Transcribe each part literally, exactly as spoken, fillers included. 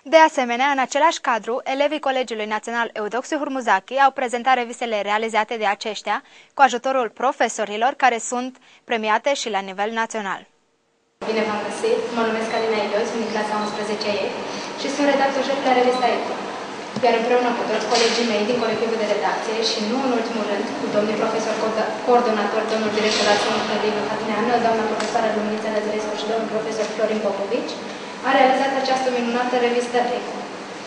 De asemenea, în același cadru, elevii Colegiului Național Eudoxiu Hurmuzaki au prezentat revistele realizate de aceștia cu ajutorul profesorilor care sunt premiate și la nivel național. Bine v-am găsit! Mă numesc Alina Ilios, sunt din clasa a unsprezecea E și sunt redactor șef la revista E P O. Iar împreună cu toți colegii mei din colectivul de redacție și nu în ultimul rând cu domnul profesor coordonator, domnul director al Liviu Hatineanu, doamna profesoară Luminița Lăzărescu și domnul profesor Florin Popovici, a realizat această minunată revistă E P O.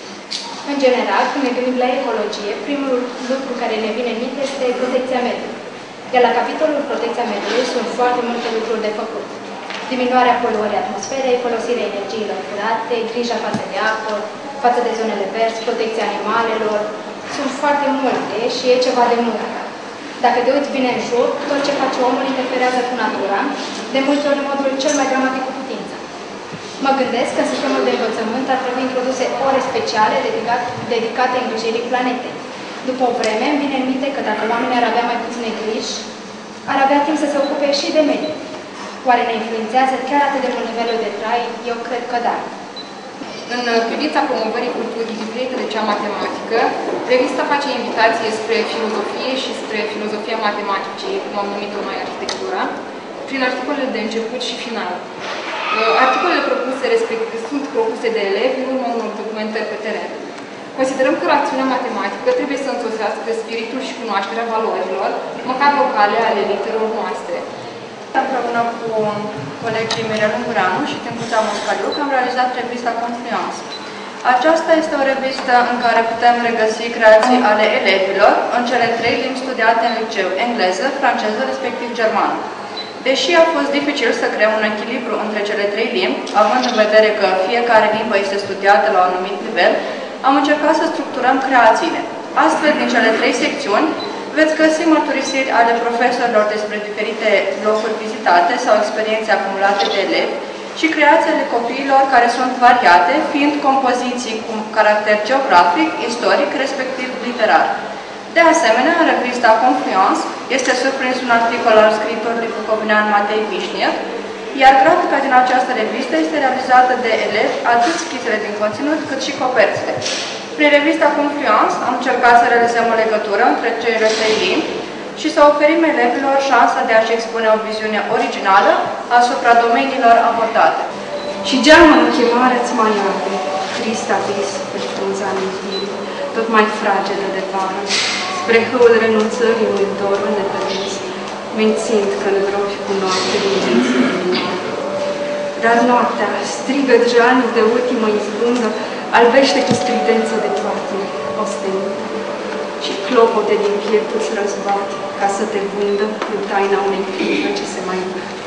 În general, când ne gândim la ecologie, primul lucru care ne vine în minte este protecția mediului. Iar la capitolul protecția mediului sunt foarte multe lucruri de făcut. Diminuarea poluării atmosferei, folosirea energiilor curate, grija față de apă, față de zonele verzi, protecția animalelor. Sunt foarte multe și e ceva de muncă. Dacă te uiți bine în jur, tot ce face omul interferează cu natura, de multe ori în modul cel mai dramatic cu putință. Mă gândesc că în sistemul de învățământ ar trebui introduse ore speciale dedicate îngrijirii planetei. După o vreme, îmi vine în minte că dacă oamenii ar avea mai puține griji, ar avea timp să se ocupe și de mediu. Oare ne influențează chiar atât de mult nivelul de trai? Eu cred că da. În privința promovării culturii diferite de cea matematică, revista face invitație spre filozofie și spre filozofia matematicii, cum am numit-o noi arhitectura, prin articolele de început și final. Articolele propuse respectiv, sunt propuse de elevi în urma unor documentări pe teren. Considerăm că rațiunea matematică trebuie să însoțească spiritul și cunoașterea valorilor, măcar locale, ale literelor noastre. Împreună cu colegii Mirel Ungureanu și Timpuța Moscaliuc am realizat revista Confluence. Aceasta este o revistă în care putem regăsi creații ale elevilor în cele trei limbi studiate în liceu, engleză, franceză, respectiv germană. Deși a fost dificil să creăm un echilibru între cele trei limbi, având în vedere că fiecare limbă este studiată la un anumit nivel, am încercat să structurăm creațiile. Astfel, din cele trei secțiuni, veți găsi mărturisiri ale profesorilor despre diferite locuri vizitate sau experiențe acumulate de elevi și creații ale copiilor care sunt variate, fiind compoziții cu caracter geografic, istoric, respectiv literar. De asemenea, în revista Confluence este surprins un articol al scriitorului bucovinean Matei Vișniev, iar grafica din această revistă este realizată de elevi, atât schizele din conținut, cât și coperțile. Prin revista Confluence am încercat să realizăm o legătură între cele trei limbi și să oferim elevilor șansa de a-și expune o viziune originală asupra domeniilor abordate. Și geamul în chemare-ți mai arde, trista vis pe frunza amintirii, tot mai fragedă de vară, spre hâul renunțării unui dor nepermis, mințind că îngropi cu noapte din minții din noapte. Dar noaptea strigă jalnic de ultimă izbândă, albește cu stridență de patim ostenită și clopote din piept îți răzbat ca să te vândă în taina unei clipe ce se mai vând.